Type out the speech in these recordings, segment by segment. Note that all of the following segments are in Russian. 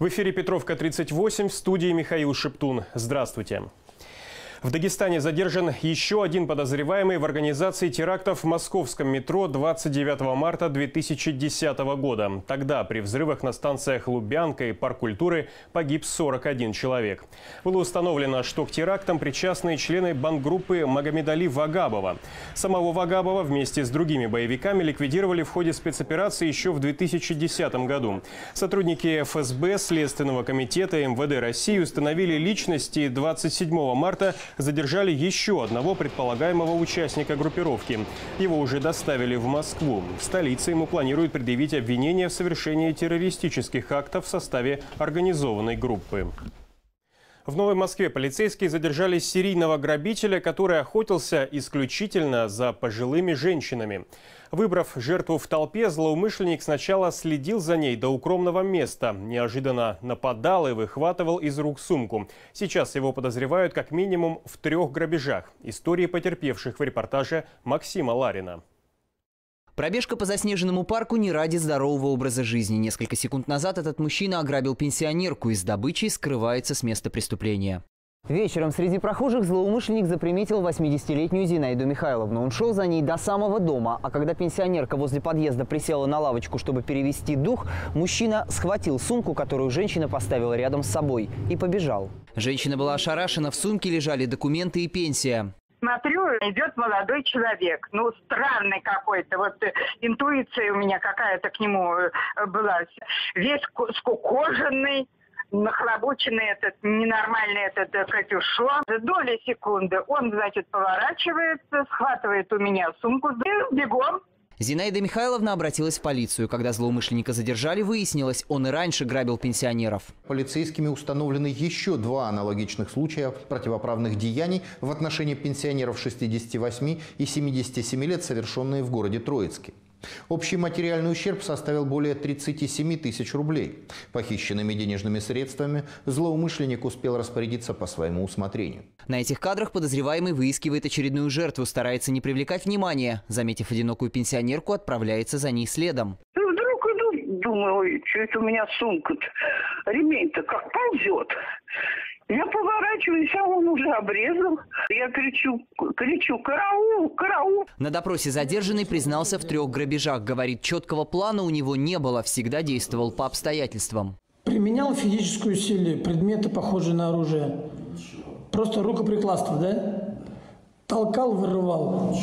В эфире «Петровка 38», в студии Михаил Шептун. Здравствуйте. В Дагестане задержан еще один подозреваемый в организации терактов в московском метро 29 марта 2010 года. Тогда при взрывах на станциях Лубянка и Парк культуры погиб 41 человек. Было установлено, что к терактам причастны члены бандгруппы Магомедали Вагабова. Самого Вагабова вместе с другими боевиками ликвидировали в ходе спецоперации еще в 2010 году. Сотрудники ФСБ, Следственного комитета МВД России установили личность и 27 марта задержали еще одного предполагаемого участника группировки. Его уже доставили в Москву. В столице ему планируют предъявить обвинение в совершении террористических актов в составе организованной группы. В Новой Москве полицейские задержали серийного грабителя, который охотился исключительно за пожилыми женщинами. Выбрав жертву в толпе, злоумышленник сначала следил за ней до укромного места, неожиданно нападал и выхватывал из рук сумку. Сейчас его подозревают как минимум в 3 грабежах. Истории потерпевших в репортаже Максима Ларина. Пробежка по заснеженному парку не ради здорового образа жизни. Несколько секунд назад этот мужчина ограбил пенсионерку и с добычей скрывается с места преступления. Вечером среди прохожих злоумышленник заприметил 80-летнюю Зинаиду Михайловну. Он шел за ней до самого дома, а когда пенсионерка возле подъезда присела на лавочку, чтобы перевести дух, мужчина схватил сумку, которую женщина поставила рядом с собой, и побежал. Женщина была ошарашена, в сумке лежали документы и пенсия. Смотрю, идет молодой человек, странный какой-то, интуиция у меня какая-то к нему была, весь скукоженный, нахлобученный ненормальный капюшон. Доли секунды он, поворачивается, схватывает у меня сумку и бегом. Зинаида Михайловна обратилась в полицию. Когда злоумышленника задержали, выяснилось, он и раньше грабил пенсионеров. Полицейскими установлены еще 2 аналогичных случая противоправных деяний в отношении пенсионеров 68 и 77 лет, совершенные в городе Троицке. Общий материальный ущерб составил более 37 тысяч рублей. Похищенными денежными средствами злоумышленник успел распорядиться по своему усмотрению. На этих кадрах подозреваемый выискивает очередную жертву, старается не привлекать внимания. Заметив одинокую пенсионерку, отправляется за ней следом. Вдруг иду, думаю, что это у меня сумка-то, ремень-то как ползет. Я поворачиваюсь, а он уже обрезал. Я кричу, караул, караул. На допросе задержанный признался в 3 грабежах. Говорит, четкого плана у него не было, всегда действовал по обстоятельствам. Применял физическую силу, предметы, похожие на оружие. Просто рукоприкладство, да? Толкал, вырывал.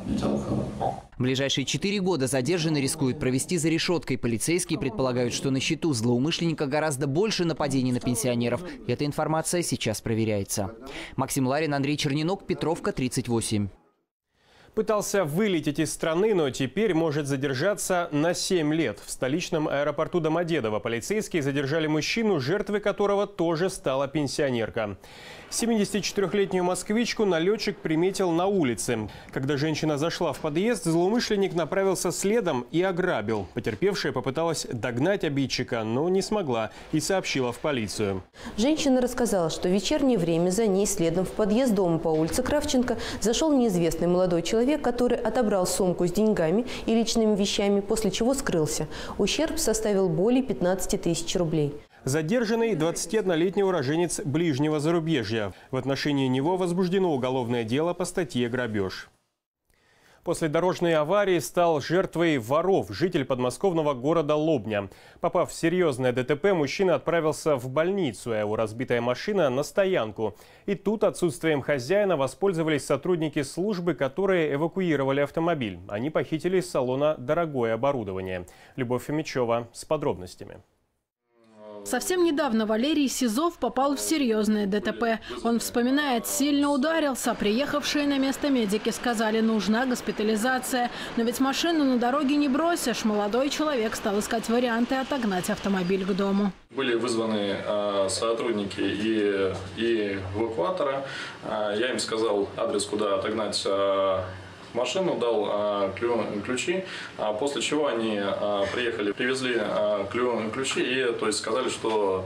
В ближайшие 4 года задержанный рискует провести за решеткой. Полицейские предполагают, что на счету злоумышленника гораздо больше нападений на пенсионеров. Эта информация сейчас проверяется. Максим Ларин, Андрей Черненок, Петровка, 38. Пытался вылететь из страны, но теперь может задержаться на 7 лет. В столичном аэропорту Домодедово полицейские задержали мужчину, жертвой которого тоже стала пенсионерка. 74-летнюю москвичку налетчик приметил на улице. Когда женщина зашла в подъезд, злоумышленник направился следом и ограбил. Потерпевшая попыталась догнать обидчика, но не смогла и сообщила в полицию. Женщина рассказала, что в вечернее время за ней следом в подъезд дома по улице Кравченко зашел неизвестный молодой человек, который отобрал сумку с деньгами и личными вещами, после чего скрылся. Ущерб составил более 15 тысяч рублей. Задержанный 21-летний уроженец ближнего зарубежья. В отношении него возбуждено уголовное дело по статье «Грабеж». После дорожной аварии стал жертвой воров житель подмосковного города Лобня. Попав в серьезное ДТП, мужчина отправился в больницу, а его разбитая машина на стоянку. И тут отсутствием хозяина воспользовались сотрудники службы, которые эвакуировали автомобиль. Они похитили из салона дорогое оборудование. Любовь Фомичева с подробностями. Совсем недавно Валерий Сизов попал в серьезное ДТП. Он вспоминает, сильно ударился. Приехавшие на место медики сказали, нужна госпитализация. Но ведь машину на дороге не бросишь. Молодой человек стал искать варианты отогнать автомобиль к дому. Были вызваны сотрудники и эвакуатора. Я им сказал адрес, куда отогнать машину, дал ключи, после чего они приехали, привезли ключи и, то есть, сказали, что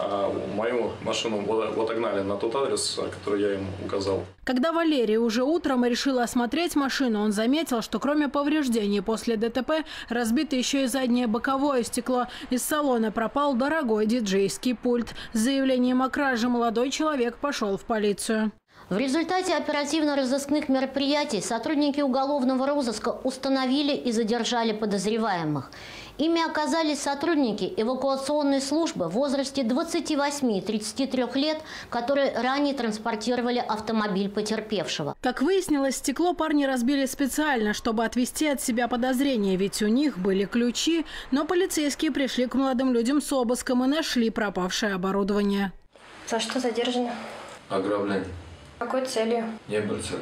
мою машину отогнали на тот адрес, который я им указал. Когда Валерий уже утром решил осмотреть машину, он заметил, что кроме повреждений после ДТП разбито еще и заднее боковое стекло. Из салона пропал дорогой диджейский пульт. С заявлением о краже молодой человек пошел в полицию. В результате оперативно-розыскных мероприятий сотрудники уголовного розыска установили и задержали подозреваемых. Ими оказались сотрудники эвакуационной службы в возрасте 28 и 33 лет, которые ранее транспортировали автомобиль потерпевшего. Как выяснилось, стекло парни разбили специально, чтобы отвести от себя подозрения, ведь у них были ключи, но полицейские пришли к молодым людям с обыском и нашли пропавшее оборудование. За что задержано? Ограбление. Какой целью? Не было цели.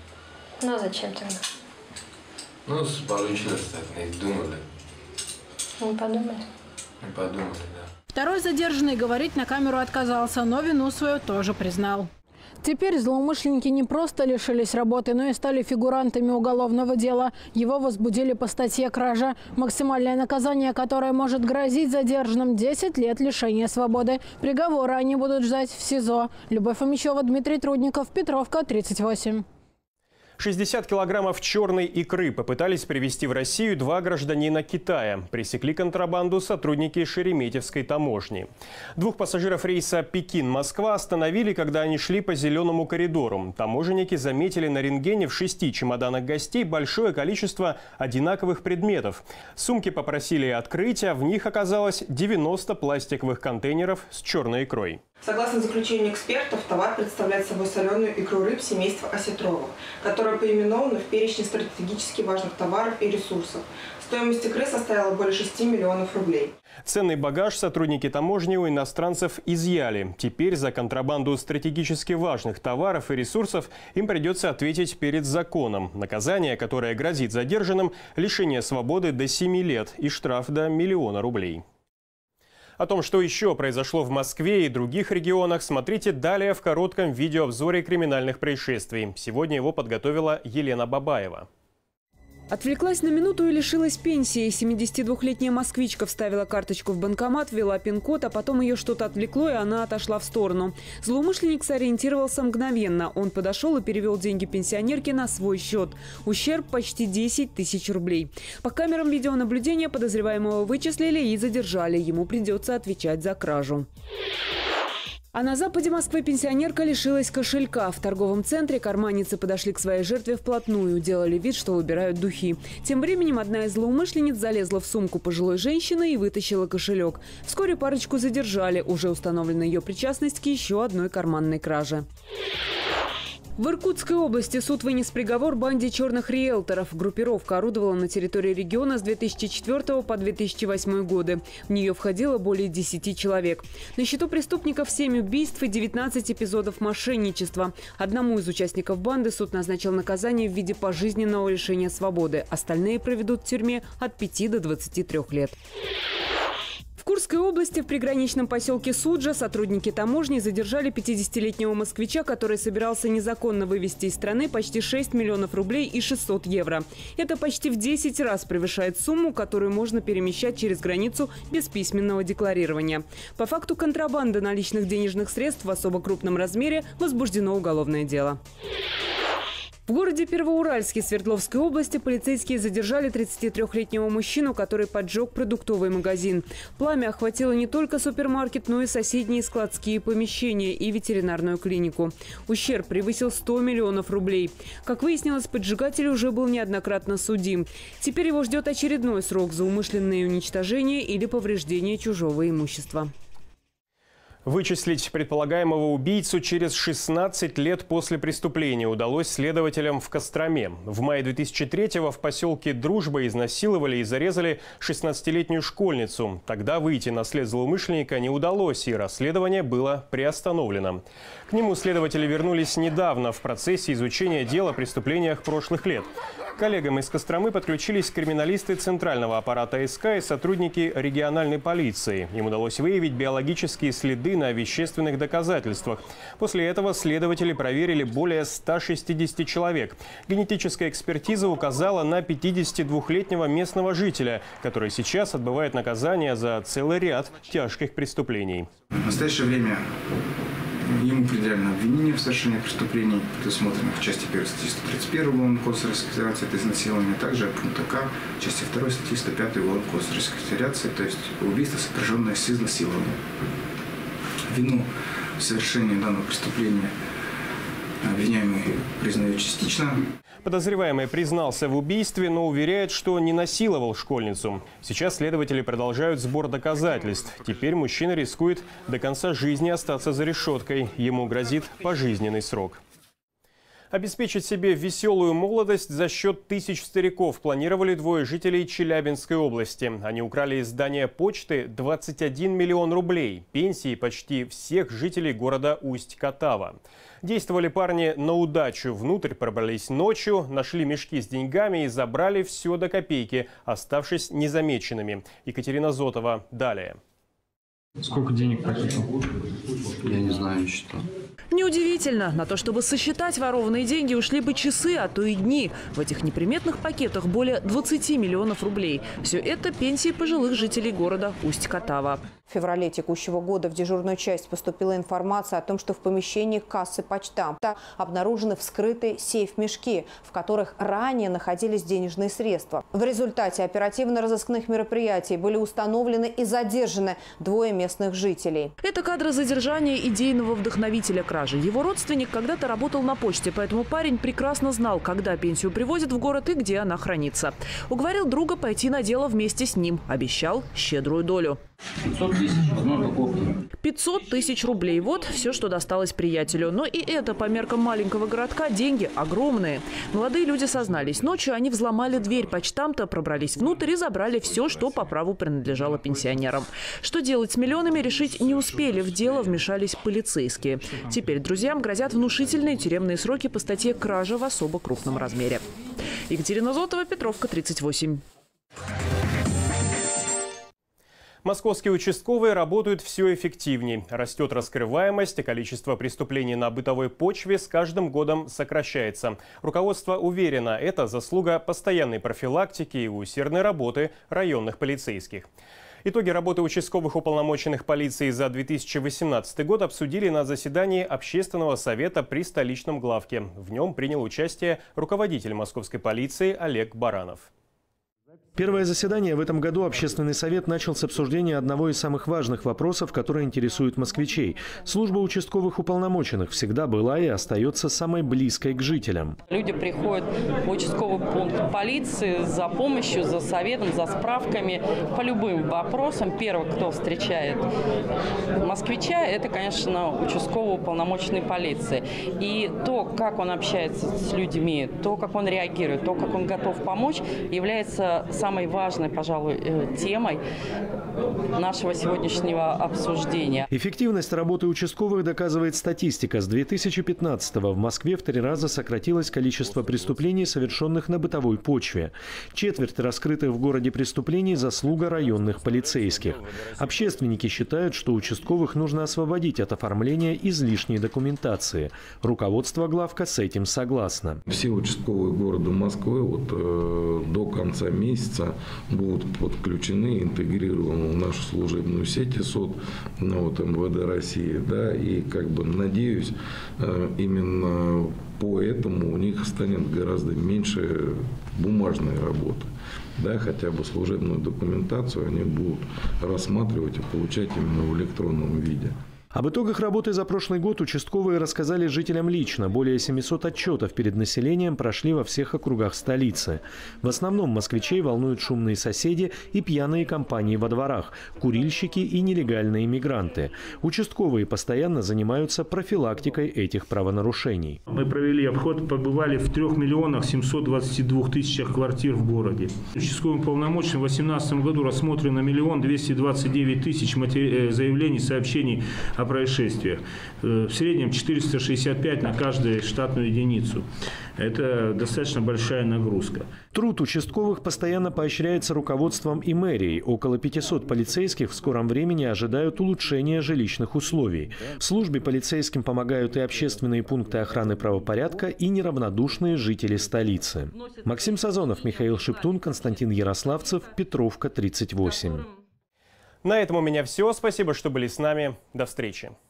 Ну а зачем тогда? Ну, получилось так, не думали. Не подумали? Не подумали, да. Второй задержанный говорить на камеру отказался, но вину свою тоже признал. Теперь злоумышленники не просто лишились работы, но и стали фигурантами уголовного дела. Его возбудили по статье «Кража». Максимальное наказание, которое может грозить задержанным – 10 лет лишения свободы. Приговора они будут ждать в СИЗО. Любовь Фомичева, Дмитрий Трудников, Петровка, 38. 60 килограммов черной икры попытались привезти в Россию два гражданина Китая. Пресекли контрабанду сотрудники Шереметьевской таможни. Двух пассажиров рейса Пекин-Москва остановили, когда они шли по зеленому коридору. Таможенники заметили на рентгене в 6 чемоданах гостей большое количество одинаковых предметов. Сумки попросили открыть, а в них оказалось 90 пластиковых контейнеров с черной икрой. Согласно заключению экспертов, товар представляет собой соленую икру рыб семейства осетровых, которая поименована в перечне стратегически важных товаров и ресурсов. Стоимость икры составила более 6 миллионов рублей. Ценный багаж сотрудники таможни у иностранцев изъяли. Теперь за контрабанду стратегически важных товаров и ресурсов им придется ответить перед законом. Наказание, которое грозит задержанным – лишение свободы до 7 лет и штраф до 1 миллиона рублей. О том, что еще произошло в Москве и других регионах, смотрите далее в коротком видеообзоре криминальных происшествий. Сегодня его подготовила Елена Бабаева. Отвлеклась на минуту и лишилась пенсии. 72-летняя москвичка вставила карточку в банкомат, ввела пин-код, а потом ее что-то отвлекло, и она отошла в сторону. Злоумышленник сориентировался мгновенно. Он подошел и перевел деньги пенсионерке на свой счет. Ущерб почти 10 тысяч рублей. По камерам видеонаблюдения подозреваемого вычислили и задержали. Ему придется отвечать за кражу. А на западе Москвы пенсионерка лишилась кошелька. В торговом центре карманницы подошли к своей жертве вплотную. Делали вид, что выбирают духи. Тем временем одна из злоумышленниц залезла в сумку пожилой женщины и вытащила кошелек. Вскоре парочку задержали. Уже установлена ее причастность к еще одной карманной краже. В Иркутской области суд вынес приговор банде черных риэлторов. Группировка орудовала на территории региона с 2004 по 2008 годы. В нее входило более 10 человек. На счету преступников 7 убийств и 19 эпизодов мошенничества. Одному из участников банды суд назначил наказание в виде пожизненного лишения свободы. Остальные проведут в тюрьме от 5 до 23 лет. В Курской области в приграничном поселке Суджа сотрудники таможни задержали 50-летнего москвича, который собирался незаконно вывезти из страны почти 6 миллионов рублей и 600 евро. Это почти в 10 раз превышает сумму, которую можно перемещать через границу без письменного декларирования. По факту контрабанды наличных денежных средств в особо крупном размере возбуждено уголовное дело. В городе Первоуральске Свердловской области полицейские задержали 33-летнего мужчину, который поджег продуктовый магазин. Пламя охватило не только супермаркет, но и соседние складские помещения и ветеринарную клинику. Ущерб превысил 100 миллионов рублей. Как выяснилось, поджигатель уже был неоднократно судим. Теперь его ждет очередной срок за умышленное уничтожение или повреждение чужого имущества. Вычислить предполагаемого убийцу через 16 лет после преступления удалось следователям в Костроме. В мае 2003-го в поселке Дружба изнасиловали и зарезали 16-летнюю школьницу. Тогда выйти на след злоумышленника не удалось, и расследование было приостановлено. К нему следователи вернулись недавно в процессе изучения дела о преступлениях прошлых лет. К коллегам из Костромы подключились криминалисты центрального аппарата СК и сотрудники региональной полиции. Им удалось выявить биологические следы на вещественных доказательствах. После этого следователи проверили более 160 человек. Генетическая экспертиза указала на 52-летнего местного жителя, который сейчас отбывает наказание за целый ряд тяжких преступлений. В настоящее время ему предъявлено обвинение в совершении преступлений, предусмотренных в части 1 статьи 131 Уголовного кодекса Российской Федерации, это изнасилование, а также пункта К части 2 статьи 105 Уголовного кодекса Российской Федерации, то есть убийство, сопряженное с изнасилованием. Вину в совершении данного преступления обвиняемый признает частично. Подозреваемый признался в убийстве, но уверяет, что не насиловал школьницу. Сейчас следователи продолжают сбор доказательств. Теперь мужчина рискует до конца жизни остаться за решеткой. Ему грозит пожизненный срок. Обеспечить себе веселую молодость за счет тысяч стариков планировали двое жителей Челябинской области. Они украли из здания почты 21 миллион рублей, пенсии почти всех жителей города Усть-Катава. Действовали парни на удачу. Внутрь пробрались ночью, нашли мешки с деньгами и забрали все до копейки, оставшись незамеченными. Екатерина Зотова далее. Сколько денег похитил? Я не знаю, не считал. Неудивительно. На то, чтобы сосчитать ворованные деньги, ушли бы часы, а то и дни. В этих неприметных пакетах более 20 миллионов рублей. Все это пенсии пожилых жителей города Усть-Катава. В феврале текущего года в дежурную часть поступила информация о том, что в помещении кассы почтамта обнаружены вскрытые сейф-мешки, в которых ранее находились денежные средства. В результате оперативно-розыскных мероприятий были установлены и задержаны двое местных жителей. Это кадры задержания идейного вдохновителя кражи. Его родственник когда-то работал на почте, поэтому парень прекрасно знал, когда пенсию привозят в город и где она хранится. Уговорил друга пойти на дело вместе с ним. Обещал щедрую долю. 500 тысяч в одной упаковке. 500 тысяч рублей. Вот все, что досталось приятелю. Но и это по меркам маленького городка деньги огромные. Молодые люди сознались. Ночью они взломали дверь почтамта, пробрались внутрь и забрали все, что по праву принадлежало пенсионерам. Что делать с миллионами, решить не успели. В дело вмешались полицейские. Теперь друзьям грозят внушительные тюремные сроки по статье «Кража в особо крупном размере». Екатерина Зотова, Петровка, 38. Московские участковые работают все эффективнее. Растет раскрываемость, а количество преступлений на бытовой почве с каждым годом сокращается. Руководство уверено, это заслуга постоянной профилактики и усердной работы районных полицейских. Итоги работы участковых уполномоченных полиции за 2018 год обсудили на заседании Общественного совета при столичном главке. В нем принял участие руководитель московской полиции Олег Баранов. Первое заседание в этом году Общественный совет начал с обсуждения одного из самых важных вопросов, которые интересуют москвичей. Служба участковых уполномоченных всегда была и остается самой близкой к жителям. Люди приходят в участковый пункт полиции за помощью, за советом, за справками по любым вопросам. Первый, кто встречает москвича, это, конечно, участковый уполномоченный полиции. И то, как он общается с людьми, то, как он реагирует, то, как он готов помочь, является самой важной, пожалуй, темой нашего сегодняшнего обсуждения. Эффективность работы участковых доказывает статистика. С 2015-го в Москве в 3 раза сократилось количество преступлений, совершенных на бытовой почве. Четверть раскрытых в городе преступлений – заслуга районных полицейских. Общественники считают, что участковых нужно освободить от оформления излишней документации. Руководство главка с этим согласно. Все участковые города Москвы до конца месяца будут подключены, интегрированы в нашу служебную сеть ИСОТ МВД России. Да, и надеюсь, именно поэтому у них станет гораздо меньше бумажной работы. Да, хотя бы служебную документацию они будут рассматривать и получать именно в электронном виде. Об итогах работы за прошлый год участковые рассказали жителям лично. Более 700 отчетов перед населением прошли во всех округах столицы. В основном москвичей волнуют шумные соседи и пьяные компании во дворах, курильщики и нелегальные мигранты. Участковые постоянно занимаются профилактикой этих правонарушений. Мы провели обход, побывали в 3 миллионах 722 тысячах квартир в городе. Участковым уполномоченным в 2018 году рассмотрено 1 229 тысяч заявлений, сообщений о происшествиях. В среднем 465 на каждую штатную единицу. Это достаточно большая нагрузка. Труд участковых постоянно поощряется руководством и мэрией. Около 500 полицейских в скором времени ожидают улучшения жилищных условий. В службе полицейским помогают и общественные пункты охраны правопорядка, и неравнодушные жители столицы. Максим Сазонов, Михаил Шептун, Константин Ярославцев, Петровка, 38. На этом у меня все. Спасибо, что были с нами. До встречи.